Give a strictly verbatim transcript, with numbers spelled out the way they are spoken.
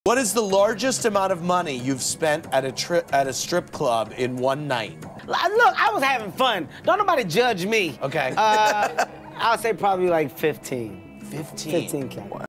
What is the largest amount of money you've spent at a trip at a strip club in one night? Look, I was having fun. Don't nobody judge me. Okay. Uh, I'll say probably like fifteen. fifteen. fifteen K.